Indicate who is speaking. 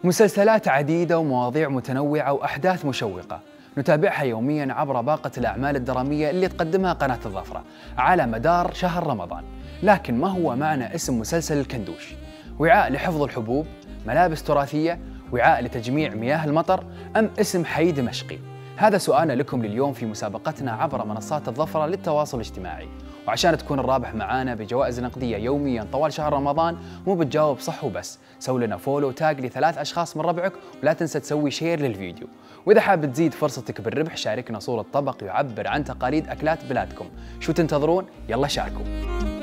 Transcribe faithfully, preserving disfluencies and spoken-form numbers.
Speaker 1: مسلسلات عديدة ومواضيع متنوعة وأحداث مشوقة نتابعها يومياً عبر باقة الأعمال الدرامية اللي تقدمها قناة الظفرة على مدار شهر رمضان. لكن ما هو معنى اسم مسلسل الكندوش؟ وعاء لحفظ الحبوب؟ ملابس تراثية؟ وعاء لتجميع مياه المطر؟ أم اسم حي دمشقي؟ هذا سؤالنا لكم لليوم في مسابقتنا عبر منصات الظفرة للتواصل الاجتماعي. وعشان تكون الرابح معانا بجوائز نقدية يومياً طوال شهر رمضان، مو بتجاوب صح وبس، سوي لنا فولو تاج لثلاث أشخاص من ربعك، ولا تنسى تسوي شير للفيديو. وإذا حاب تزيد فرصتك بالربح شاركنا صورة طبق يعبر عن تقاليد أكلات بلادكم. شو تنتظرون؟ يلا شاركوا.